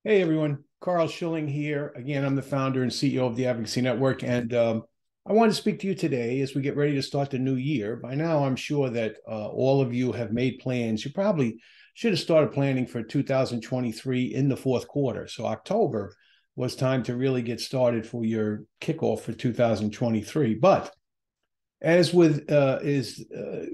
Hey everyone, Carl Schilling here. Again, I'm the founder and CEO of the Advocacy Network, and I want to speak to you today as we get ready to start the new year. By now, I'm sure that all of you have made plans. You probably should have started planning for 2023 in the fourth quarter. So October was time to really get started for your kickoff for 2023. But as with is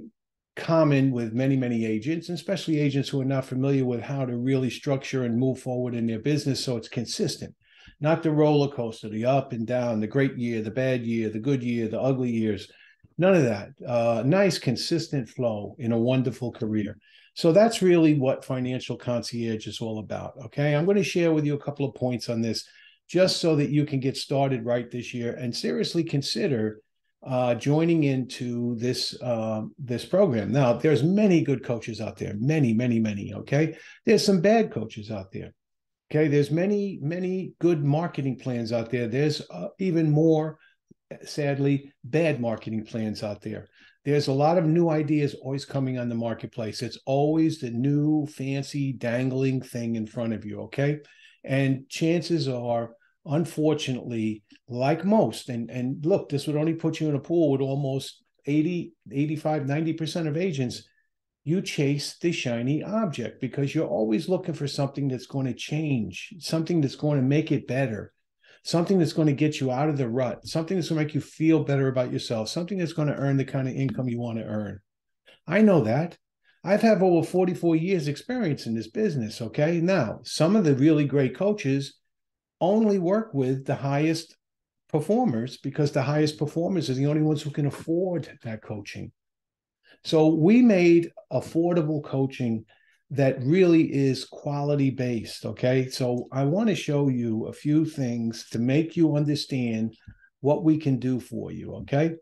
common with many agents, and especially agents who are not familiar with how to really structure and move forward in their business so it's consistent, not the roller coaster, the up and down, the great year, the bad year, the good year, the ugly years, none of that. Nice, consistent flow in a wonderful career. So that's really what Financial Concierge is all about. Okay, I'm going to share with you a couple of points on this just so that you can get started right this year and seriously consider joining into this program. Now, there's many good coaches out there, many. Okay, there's some bad coaches out there. Okay, there's many good marketing plans out there. There's even more, sadly, bad marketing plans out there. There's a lot of new ideas always coming on the marketplace. It's always the new fancy dangling thing in front of you. Okay, and chances are, unfortunately, like most, and look, this would only put you in a pool with almost 80, 85, 90% of agents. You chase the shiny object because you're always looking for something that's going to change, something that's going to make it better, something that's going to get you out of the rut, something that's going to make you feel better about yourself, something that's going to earn the kind of income you want to earn. I know that. I've had over 44 years experience in this business. Okay. Now, some of the really great coaches only work with the highest performers because the highest performers are the only ones who can afford that coaching. So we made affordable coaching that really is quality based. Okay. So I want to show you a few things to make you understand what we can do for you. Okay.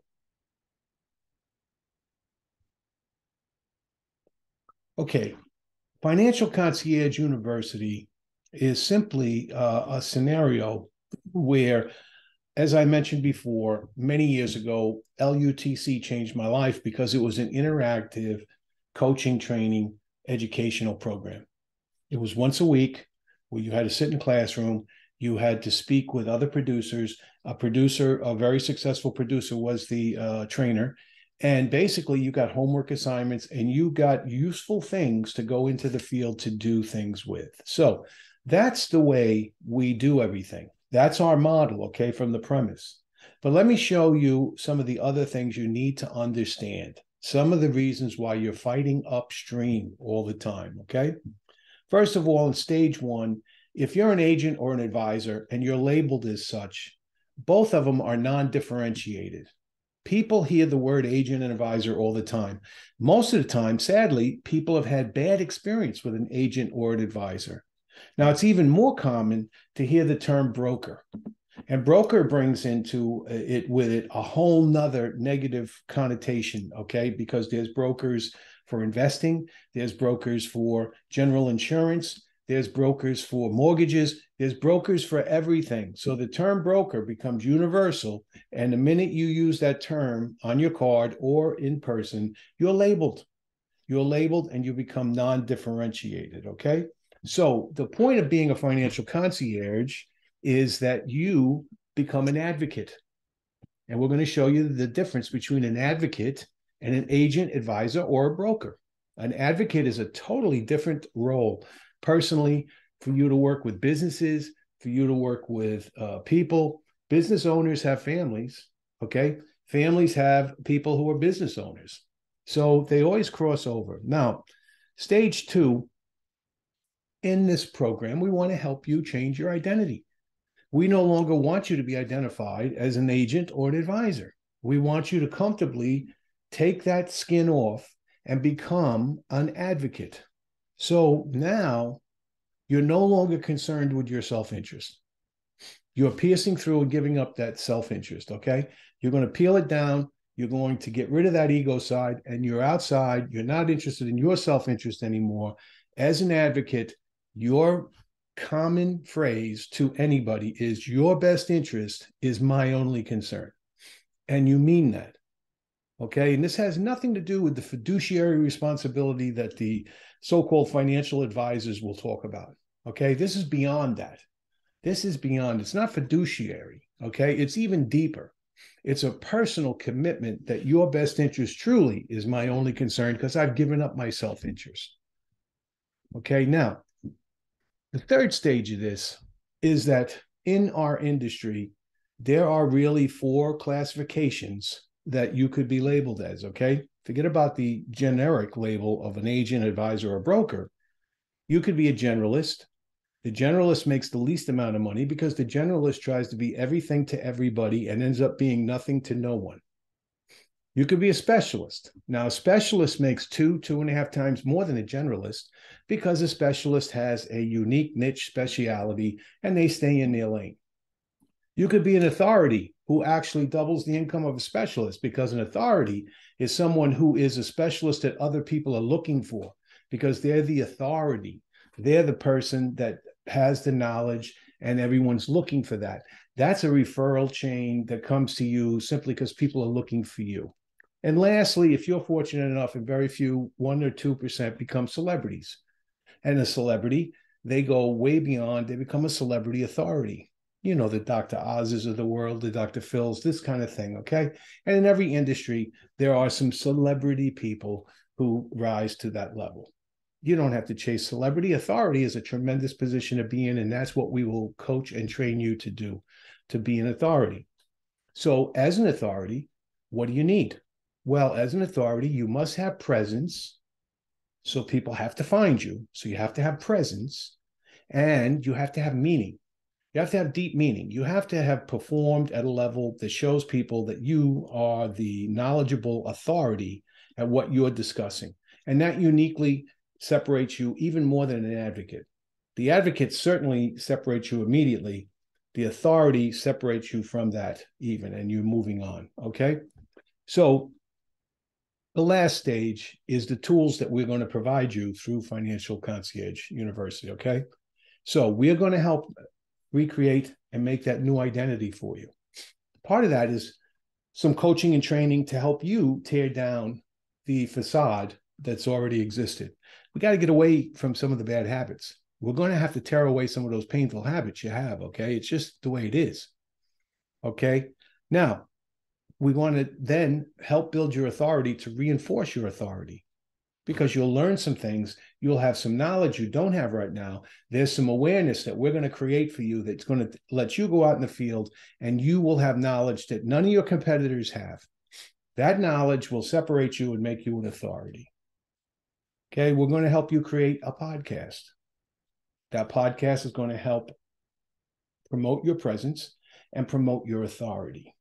Okay. Financial Concierge University is simply a scenario where, as I mentioned before, many years ago, LUTC changed my life because it was an interactive coaching, training, educational program. It was once a week where you had to sit in a classroom. You had to speak with other producers. A producer, a very successful producer, was the trainer. And basically, you got homework assignments and you got useful things to go into the field to do things with. So that's the way we do everything. That's our model, okay, from the premise. But let me show you some of the other things you need to understand, some of the reasons why you're fighting upstream all the time, okay? First of all, in stage one, if you're an agent or an advisor and you're labeled as such, both of them are non-differentiated. People hear the word agent and advisor all the time. Most of the time, sadly, people have had bad experience with an agent or an advisor. Now, it's even more common to hear the term broker. And broker brings into it with it a whole nother negative connotation, okay? Because there's brokers for investing, there's brokers for general insurance, there's brokers for mortgages, there's brokers for everything. So the term broker becomes universal. And the minute you use that term on your card or in person, you're labeled. You're labeled and you become non-differentiated, okay? So the point of being a financial concierge is that you become an advocate. And we're going to show you the difference between an advocate and an agent, advisor, or a broker. An advocate is a totally different role. Personally, for you to work with businesses, for you to work with people. Business owners have families, okay? Families have people who are business owners. So they always cross over. Now, stage two, in this program, we want to help you change your identity. We no longer want you to be identified as an agent or an advisor. We want you to comfortably take that skin off and become an advocate. So now you're no longer concerned with your self-interest. You're piercing through and giving up that self-interest, okay? You're going to peel it down. You're going to get rid of that ego side, and you're outside. You're not interested in your self-interest anymore. As an advocate, your common phrase to anybody is your best interest is my only concern. And you mean that. Okay. And this has nothing to do with the fiduciary responsibility that the so-called financial advisors will talk about. Okay. This is beyond that. This is beyond, it's not fiduciary. Okay. It's even deeper. It's a personal commitment that your best interest truly is my only concern because I've given up my self-interest. Okay. Now, the third stage of this is that in our industry, there are really 4 classifications that you could be labeled as, okay? Forget about the generic label of an agent, advisor, or broker. You could be a generalist. The generalist makes the least amount of money because the generalist tries to be everything to everybody and ends up being nothing to no one. You could be a specialist. Now, a specialist makes 2.5 times more than a generalist because a specialist has a unique niche speciality and they stay in their lane. You could be an authority who actually doubles the income of a specialist because an authority is someone who is a specialist that other people are looking for because they're the authority. They're the person that has the knowledge and everyone's looking for that. That's a referral chain that comes to you simply because people are looking for you. And lastly, if you're fortunate enough, and very few, 1 or 2% become celebrities. And a celebrity, they go way beyond, they become a celebrity authority. You know, the Dr. Oz's of the world, the Dr. Phil's, this kind of thing, okay? And in every industry, there are some celebrity people who rise to that level. You don't have to chase celebrity. Authority is a tremendous position to be in, and that's what we will coach and train you to do, to be an authority. So as an authority, what do you need? Well, as an authority, you must have presence. So people have to find you. So you have to have presence and you have to have meaning. You have to have deep meaning. You have to have performed at a level that shows people that you are the knowledgeable authority at what you're discussing. And that uniquely separates you even more than an advocate. The advocate certainly separates you immediately. The authority separates you from that even, and you're moving on, okay? So the last stage is the tools that we're going to provide you through Financial Concierge University, okay? So we're going to help recreate and make that new identity for you. Part of that is some coaching and training to help you tear down the facade that's already existed. We got to get away from some of the bad habits. We're going to have to tear away some of those painful habits you have, okay? It's just the way it is, okay? Now, we want to then help build your authority to reinforce your authority because you'll learn some things. You'll have some knowledge you don't have right now. There's some awareness that we're going to create for you that's going to let you go out in the field and you will have knowledge that none of your competitors have. That knowledge will separate you and make you an authority. Okay, we're going to help you create a podcast. That podcast is going to help promote your presence and promote your authority.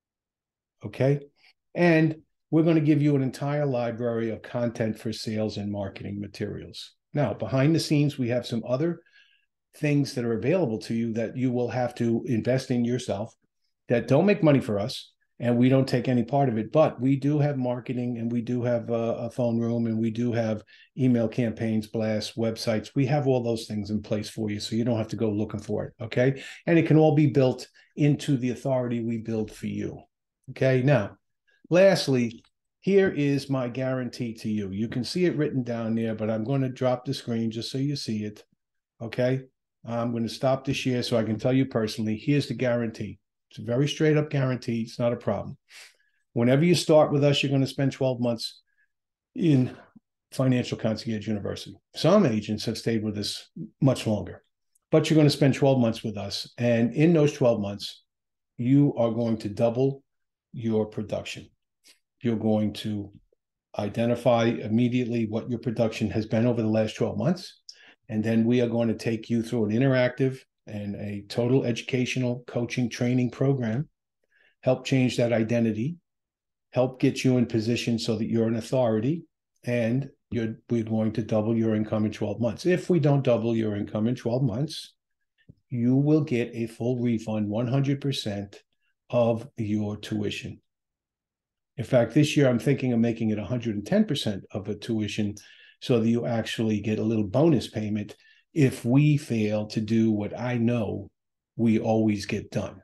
Okay, and we're going to give you an entire library of content for sales and marketing materials. Now, behind the scenes, we have some other things that are available to you that you will have to invest in yourself that don't make money for us, and we don't take any part of it, but we do have marketing and we do have a phone room and we do have email campaigns, blasts, websites. We have all those things in place for you, so you don't have to go looking for it, okay? And it can all be built into the authority we build for you, okay? Now, lastly, here is my guarantee to you. You can see it written down there, but I'm going to drop the screen just so you see it, okay? I'm going to stop the share so I can tell you personally, here's the guarantee. It's a very straight up guarantee. It's not a problem. Whenever you start with us, you're going to spend 12 months in Financial Concierge University. Some agents have stayed with us much longer, but you're going to spend 12 months with us. And in those 12 months, you are going to double your production. You're going to identify immediately what your production has been over the last 12 months. And then we are going to take you through an interactive and a total educational coaching training program, help change that identity, help get you in position so that you're an authority, and we're going to double your income in 12 months. If we don't double your income in 12 months, you will get a full refund, 100% of your tuition. In fact, this year I'm thinking of making it 110% of a tuition so that you actually get a little bonus payment if we fail to do what I know we always get done.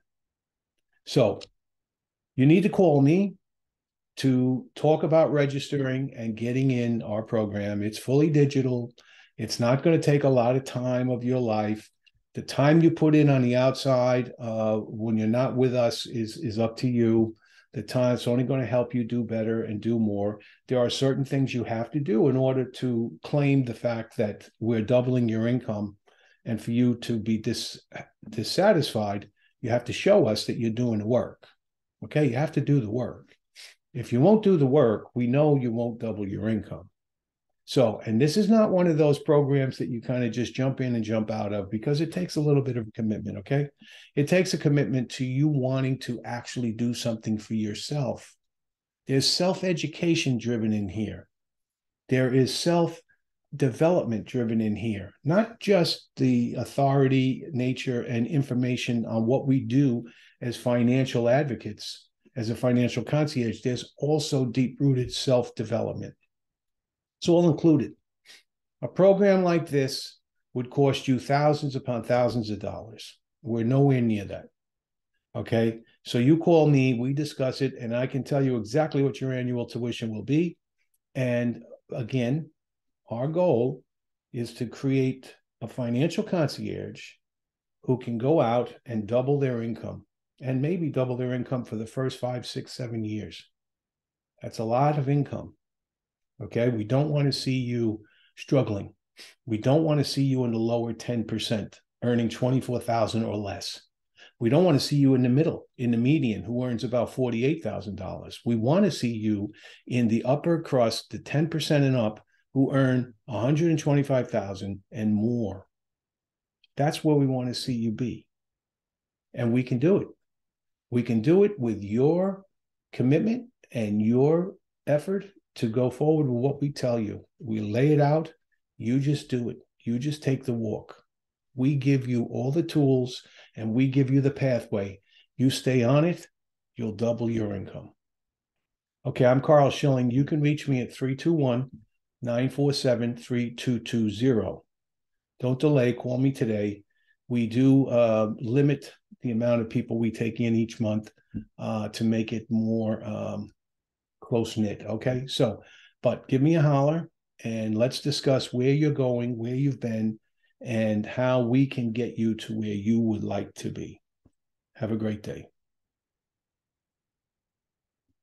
So you need to call me to talk about registering and getting in our program. It's fully digital. It's not going to take a lot of time of your life. The time you put in on the outside when you're not with us is up to you. The time it's only going to help you do better and do more. There are certain things you have to do in order to claim the fact that we're doubling your income. And for you to be dissatisfied, you have to show us that you're doing the work. Okay, you have to do the work. If you won't do the work, we know you won't double your income. So, and this is not one of those programs that you kind of just jump in and jump out of, because it takes a little bit of a commitment, okay? It takes a commitment to you wanting to actually do something for yourself. There's self-education driven in here. There is self-development driven in here, not just the authority, nature, and information on what we do as financial advocates, as a financial concierge. There's also deep-rooted self-development. It's all included. A program like this would cost you thousands upon thousands of dollars. We're nowhere near that. Okay? So you call me, we discuss it, and I can tell you exactly what your annual tuition will be. And again, our goal is to create a financial concierge who can go out and double their income, and maybe double their income for the first 5, 6, 7 years. That's a lot of income. Okay, we don't want to see you struggling. We don't want to see you in the lower 10%, earning $24,000 or less. We don't want to see you in the middle, in the median, who earns about $48,000. We want to see you in the upper crust, the 10% and up, who earn $125,000 and more. That's where we want to see you be. And we can do it. We can do it with your commitment and your effort to go forward with what we tell you. We lay it out. You just do it. You just take the walk. We give you all the tools and we give you the pathway. You stay on it, you'll double your income. Okay, I'm Carl Schilling. You can reach me at 321-947-3220. Don't delay. Call me today. We do limit the amount of people we take in each month to make it more close-knit, okay? So, but give me a holler and let's discuss where you're going, where you've been, and how we can get you to where you would like to be. Have a great day.